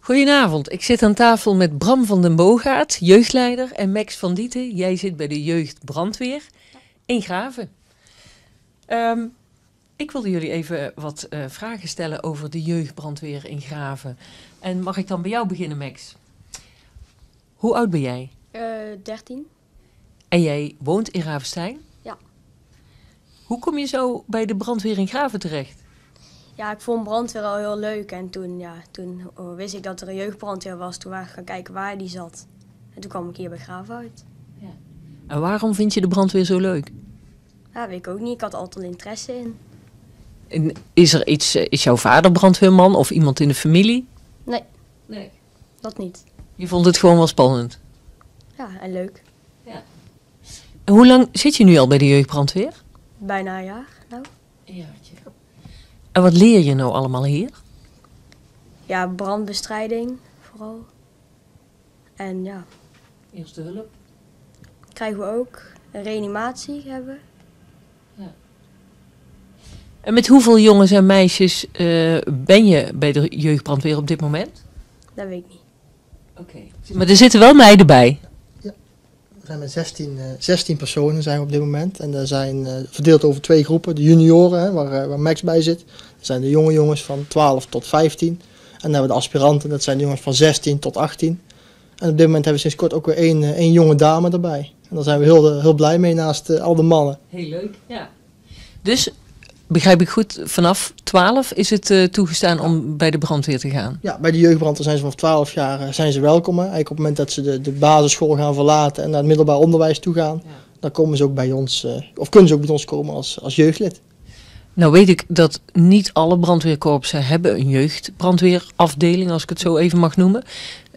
Goedenavond, ik zit aan tafel met Bram van den Boogaard, jeugdleider, en Max van Dieten. Jij zit bij de jeugdbrandweer in Graven. Ik wilde jullie even wat vragen stellen over de jeugdbrandweer in Graven. En mag ik dan bij jou beginnen, Max? Hoe oud ben jij? 13. En jij woont in Ravenstein? Ja. Hoe kom je zo bij de brandweer in Graven terecht? Ja, ik vond brandweer al heel leuk en toen wist ik dat er een jeugdbrandweer was. Toen waren we gaan kijken waar die zat. En toen kwam ik hier bij Graven uit. Ja. En waarom vind je de brandweer zo leuk? Ja, weet ik ook niet. Ik had altijd al interesse in. En is jouw vader brandweerman of iemand in de familie? Nee, dat niet. Je vond het gewoon wel spannend? Ja, en leuk. Ja. En hoe lang zit je nu al bij de jeugdbrandweer? Bijna een jaar, nou. Een jaartje. En wat leer je nou allemaal hier? Ja, brandbestrijding vooral. En ja, Eerste hulp. krijgen we ook. Een reanimatie hebben. En met hoeveel jongens en meisjes ben je bij de jeugdbrandweer op dit moment? Dat weet ik niet. Oké. Maar er zitten wel meiden bij. We zijn met 16 personen zijn we op dit moment. En dat zijn verdeeld over 2 groepen. De junioren, hè, waar Max bij zit. Dat zijn de jonge jongens van 12 tot 15. En dan hebben we de aspiranten, dat zijn de jongens van 16 tot 18. En op dit moment hebben we sinds kort ook weer één jonge dame erbij. En daar zijn we heel blij mee naast al de mannen. Heel leuk, ja. Dus, begrijp ik goed, vanaf 12 is het toegestaan om bij de brandweer te gaan? Ja, bij de jeugdbrandweer zijn ze vanaf 12 jaar zijn ze welkom. Hè. Eigenlijk op het moment dat ze de basisschool gaan verlaten en naar het middelbaar onderwijs toe gaan. Ja. Dan komen ze ook bij ons, of kunnen ze ook bij ons komen als jeugdlid. Nou weet ik dat niet alle brandweerkorpsen hebben een jeugdbrandweerafdeling, als ik het zo even mag noemen.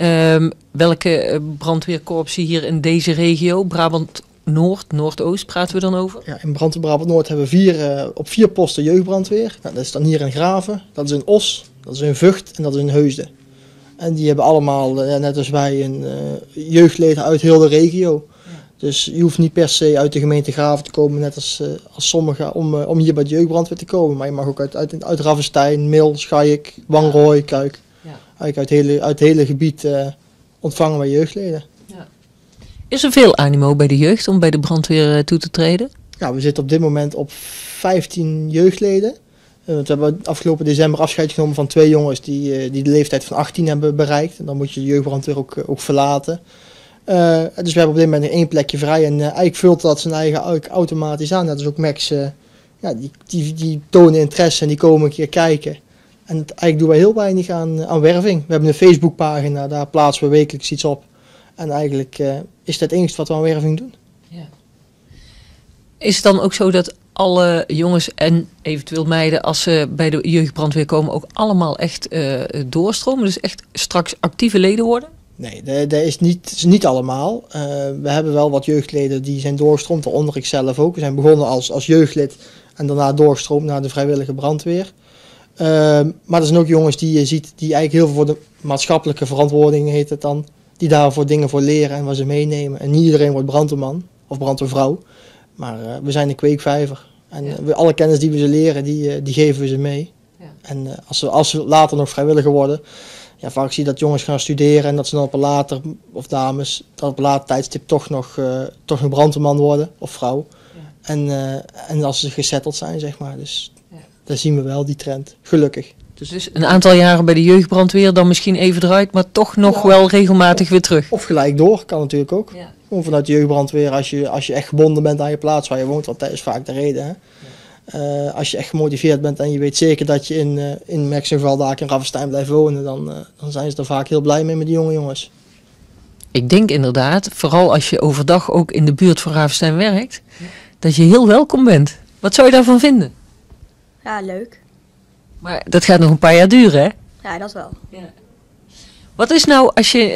Welke brandweerkorpsen hier in deze regio, Brabant Noord, Noordoost, praten we dan over? Ja, in Brabant Noord hebben we op 4 posten jeugdbrandweer. Nou, dat is dan hier in Graven, dat is in Os, dat is in Vught en dat is in Heusden. En die hebben allemaal, net als wij, een jeugdleden uit heel de regio. Dus je hoeft niet per se uit de gemeente Graven te komen, net als sommigen, om hier bij de jeugdbrandweer te komen. Maar je mag ook uit Ravenstein, Mil, Schaik, Wangrooy, Kuik. Ja. Eigenlijk uit het hele gebied ontvangen wij jeugdleden. Ja. Is er veel animo bij de jeugd om bij de brandweer toe te treden? Ja, we zitten op dit moment op 15 jeugdleden. We hebben afgelopen december afscheid genomen van 2 jongens die de leeftijd van 18 hebben bereikt. En dan moet je de jeugdbrandweer ook verlaten. Dus we hebben op dit moment 1 plekje vrij en eigenlijk vult dat zijn eigen automatisch aan. Dat is ook Max, die tonen interesse en die komen een keer kijken. En eigenlijk doen wij heel weinig aan werving. We hebben een Facebookpagina, daar plaatsen we wekelijks iets op. En eigenlijk is dat het enige wat we aan werving doen. Ja. Is het dan ook zo dat alle jongens en eventueel meiden, als ze bij de jeugdbrandweer komen, ook allemaal echt doorstromen? Dus echt straks actieve leden worden? Nee, dat is niet allemaal. We hebben wel wat jeugdleden die zijn doorgestroomd, waaronder ik zelf ook. We zijn begonnen als jeugdlid en daarna doorgestroomd naar de vrijwillige brandweer. Maar er zijn ook jongens die je ziet die eigenlijk heel veel voor de maatschappelijke verantwoording, heet het dan, die daarvoor dingen voor leren en wat ze meenemen. En niet iedereen wordt brandweerman of brandweervrouw, maar we zijn een kweekvijver. En alle kennis die we ze leren, die geven we ze mee. Ja. En als ze later nog vrijwilliger worden, ja, vaak zie je dat jongens gaan studeren en dat ze dan of dames, dat op een later tijdstip toch nog een brandweerman worden of vrouw. Ja. En als ze gesetteld zijn, zeg maar. Dus daar zien we wel die trend, gelukkig. Dus een aantal jaren bij de jeugdbrandweer, dan misschien even eruit, maar toch nog wel regelmatig weer terug. Of gelijk door, kan natuurlijk ook. Ja. Gewoon vanuit de jeugdbrandweer, als je echt gebonden bent aan je plaats waar je woont, want dat is vaak de reden. Hè? Als je echt gemotiveerd bent en je weet zeker dat je in Max geval daar in Ravenstein blijft wonen, dan zijn ze er vaak heel blij mee met die jonge jongens. Ik denk inderdaad, vooral als je overdag ook in de buurt van Ravenstein werkt, dat je heel welkom bent. Wat zou je daarvan vinden? Ja, leuk. Maar dat gaat nog een paar jaar duren, hè? Ja, dat wel. Ja. Wat is nou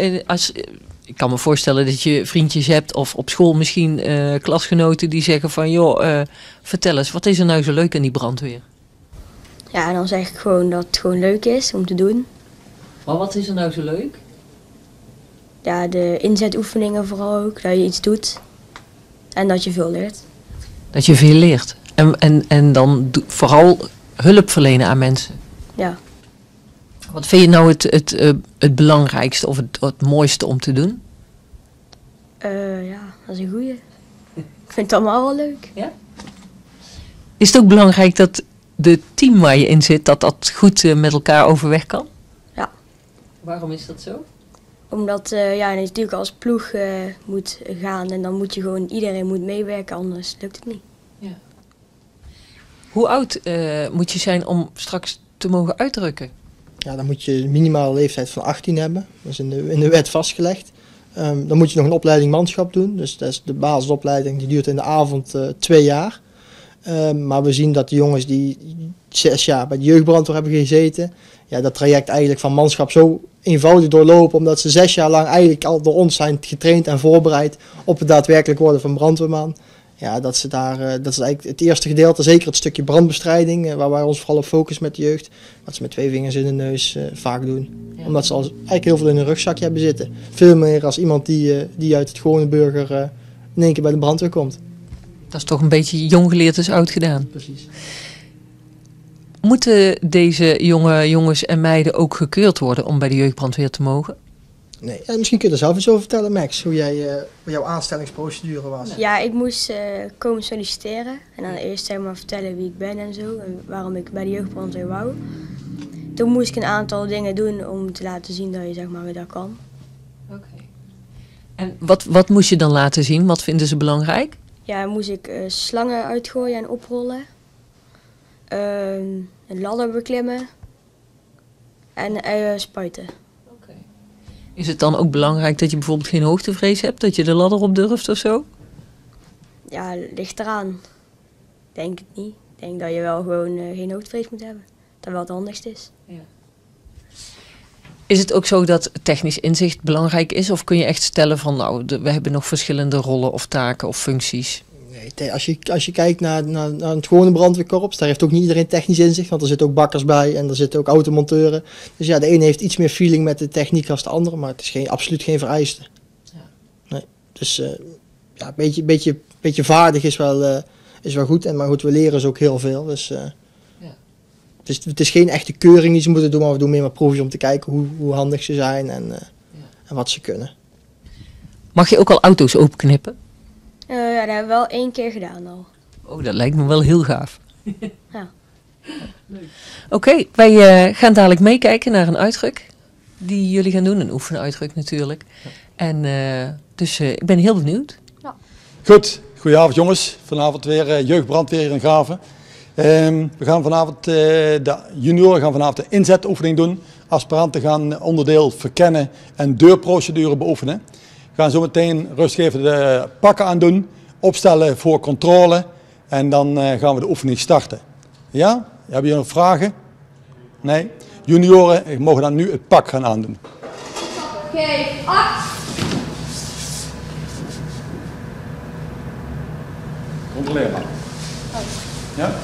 ik kan me voorstellen dat je vriendjes hebt of op school misschien klasgenoten die zeggen van joh, vertel eens, wat is er nou zo leuk aan die brandweer? Ja, en dan zeg ik gewoon dat het gewoon leuk is om te doen. Maar wat is er nou zo leuk? Ja, de inzetoefeningen vooral ook, dat je iets doet en dat je veel leert. Dat je veel leert en dan vooral hulp verlenen aan mensen? Ja. Wat vind je nou het belangrijkste of het mooiste om te doen? Ja, dat is een goeie. Ik vind het allemaal wel leuk. Ja? Is het ook belangrijk dat de team waar je in zit, dat goed met elkaar overweg kan? Ja. Waarom is dat zo? Omdat je natuurlijk als ploeg moet gaan en dan moet je gewoon, iedereen moet meewerken, anders lukt het niet. Ja. Hoe oud moet je zijn om straks te mogen uitdrukken? Ja, dan moet je een minimale leeftijd van 18 hebben. Dat is in de wet vastgelegd. Dan moet je nog een opleiding manschap doen. Dus dat is de basisopleiding, die duurt in de avond 2 jaar. Maar we zien dat de jongens die 6 jaar bij de jeugdbrandweer hebben gezeten, ja, dat traject eigenlijk van manschap zo eenvoudig doorlopen, omdat ze 6 jaar lang eigenlijk al door ons zijn getraind en voorbereid op het daadwerkelijk worden van brandweerman. Ja, dat is eigenlijk het eerste gedeelte, zeker het stukje brandbestrijding, waar wij ons vooral op focussen met de jeugd. Wat ze met 2 vingers in de neus vaak doen. Ja. Omdat ze eigenlijk heel veel in hun rugzakje hebben zitten. Veel meer als iemand die uit het gewone burger in één keer bij de brandweer komt. Dat is toch een beetje jong geleerd is oud gedaan. Precies. Moeten deze jonge jongens en meiden ook gekeurd worden om bij de jeugdbrandweer te mogen? Nee, misschien kun je er zelf iets over vertellen, Max, hoe jouw aanstellingsprocedure was. Ja, ik moest komen solliciteren en dan eerst zeg maar vertellen wie ik ben en zo en waarom ik bij de jeugdbrandweer wou. Toen moest ik een aantal dingen doen om te laten zien dat je zeg maar weer dat kan. Oké. En wat moest je dan laten zien? Wat vinden ze belangrijk? Ja, moest ik slangen uitgooien en oprollen, een ladder beklimmen en spuiten. Okay. Is het dan ook belangrijk dat je bijvoorbeeld geen hoogtevrees hebt? Dat je de ladder op durft of zo? Ja, ligt eraan. Denk het niet. Ik denk dat je wel gewoon geen hoogtevrees moet hebben. Dat wel het handigst is. Ja. Is het ook zo dat technisch inzicht belangrijk is? Of kun je echt stellen van nou, we hebben nog verschillende rollen of taken of functies? Nee, als je kijkt naar het gewone brandweerkorps, daar heeft ook niet iedereen technisch inzicht, want er zitten ook bakkers bij en er zitten ook automonteuren. Dus ja, de ene heeft iets meer feeling met de techniek als de andere, maar het is absoluut geen vereiste. Ja. Nee, dus ja, een beetje vaardig is wel goed, maar goed, we leren ze ook heel veel. Dus ja. Het is geen echte keuring die ze moeten doen, maar we doen meer proefjes om te kijken hoe handig ze zijn en wat ze kunnen. Mag je ook al auto's openknippen? Ja, dat hebben we wel 1 keer gedaan al. Oh, dat lijkt me wel heel gaaf. Ja. Oké, wij gaan dadelijk meekijken naar een uitruk die jullie gaan doen. Een oefenuitruk natuurlijk. Ja. En dus ik ben heel benieuwd. Ja. Goed, goedenavond jongens. Vanavond weer jeugdbrandweer in Graven. We gaan vanavond, de junioren gaan vanavond de inzetoefening doen. Aspiranten gaan onderdeel verkennen en deurprocedure beoefenen. We gaan zo meteen rustgevend de pakken aan doen, opstellen voor controle en dan gaan we de oefening starten. Ja? Hebben jullie nog vragen? Nee? Junioren mogen dan nu het pak gaan aandoen. Oké, 8. Controleer maar. Ja?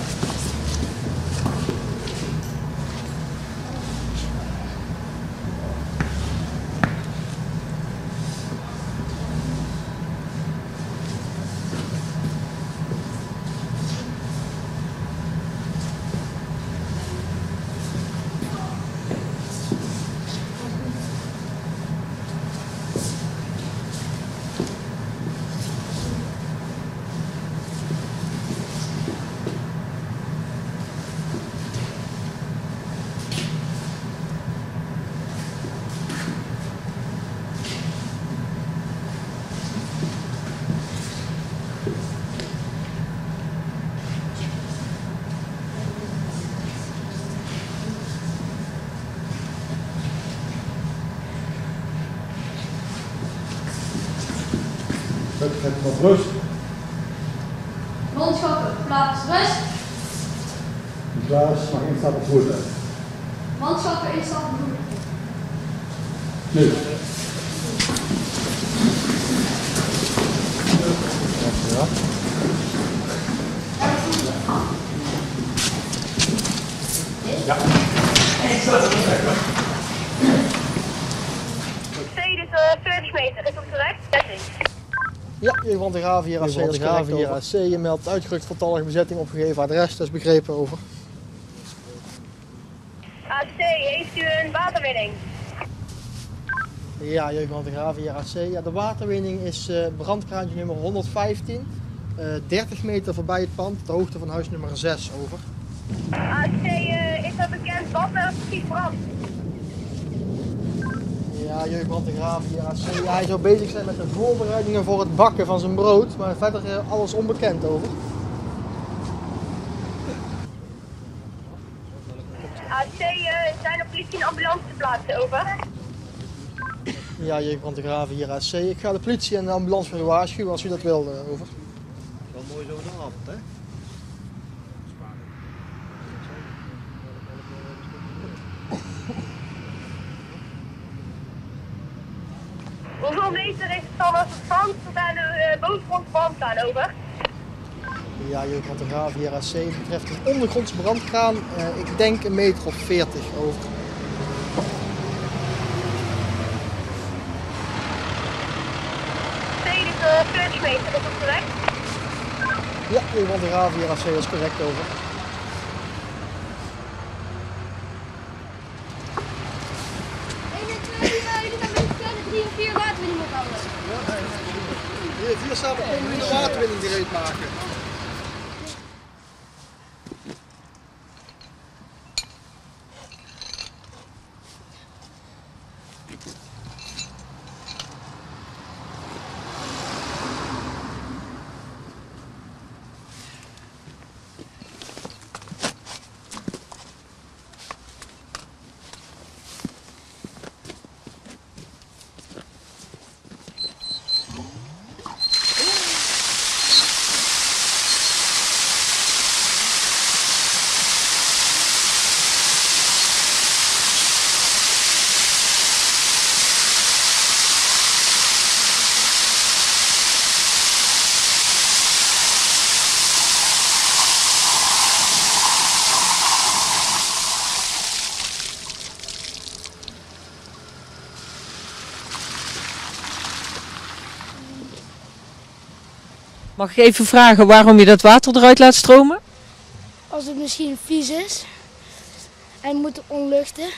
Het gaat rust. Manschappen, plaats rust. Klaas mag instappen voertuig. Manschappen, instappen voertuig. Nu. Ja. Mercedes 40 meter, is dat correct? Dat is. Ja, jeugdbrandweer Graven hier AC. Je meldt uitgerukt voltallige bezetting, opgegeven adres, dat is begrepen over. AC, heeft u een waterwinning? Ja, jeugdbrandweer Graven hier AC. Ja, de waterwinning is brandkraantje nummer 115. 30 meter voorbij het pand, de hoogte van huis nummer 6 over. AC, is er bekend wat er precies brandt? Ja, jeugdbrandweer Graven hier AC. Ja, hij zou bezig zijn met de voorbereidingen voor het bakken van zijn brood, maar verder alles onbekend over. AC, zijn er politie en ambulance te plaatsen, over? Ja, jeugdbrandweer Graven hier AC. Ik ga de politie en de ambulance voor u waarschuwen als u dat wil, over. Wel mooi zo de avond, hè? Hoeveel meter is het dan als het brand tot aan de bovengrond brand staan, over? Ja, jeugdbrandweer Graven hier AC. Het betreft een ondergrondse brandkraan, ik denk 1,40 meter, over. Tweede 40 meter, is dat correct? Ja, jeugdbrandweer Graven hier AC, dat is correct, over. 1 en 2, jullie zijn met de 3 en 4 waterwinning ophouden. Hier staat de waterwinning gereed maken. Mag ik even vragen waarom je dat water eruit laat stromen? Als het misschien vies is en moet onluchten.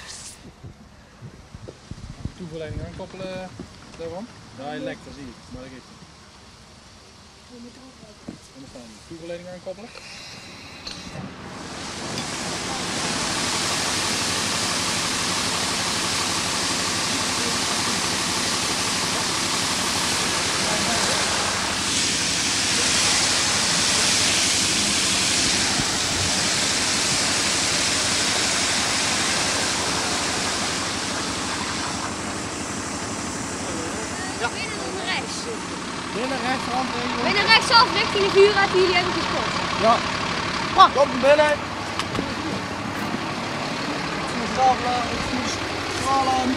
Toeverleiding aankoppelen daarvan? Ja, je lekt, dat zie ik. Maar dat geeft niet. Toeverleiding aankoppelen? Binnen rechtshand regelen. Binnen rechtsaf richting de vuurraad die jullie hebben gespot. Ja. Kom binnen. Stapelen, stralen.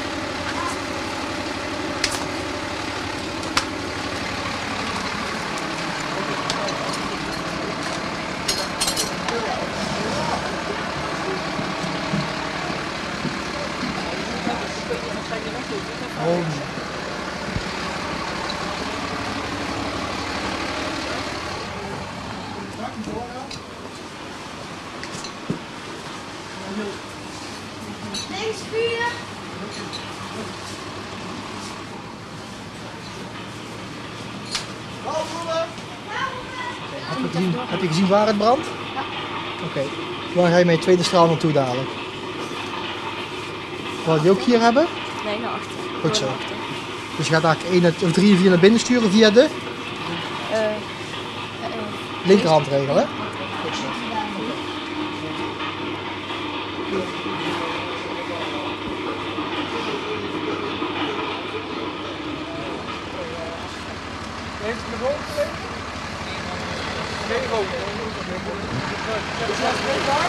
Links vuur. Heb je gezien waar het brandt? Oké. Waar ga je met je tweede straal naartoe dadelijk? Wil je die ook hier hebben? Nee, naar achter. Goed zo. Dus je gaat eigenlijk 1 of 3 of 4 naar binnen sturen via de linkerhandregel, hè? Goed zo. Heeft het de boven gelegen? Nee, boven. Is dat spreekbaar?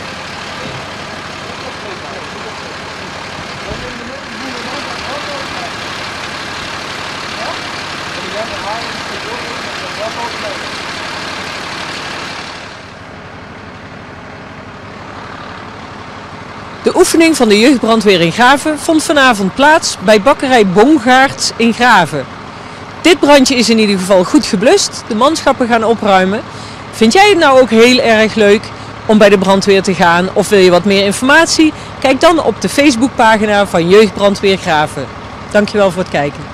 De oefening van de jeugdbrandweer in Graven vond vanavond plaats bij bakkerij Bongaerts in Graven. Dit brandje is in ieder geval goed geblust, de manschappen gaan opruimen. Vind jij het nou ook heel erg leuk om bij de brandweer te gaan of wil je wat meer informatie? Kijk dan op de Facebookpagina van Jeugdbrandweer Graven. Dankjewel voor het kijken.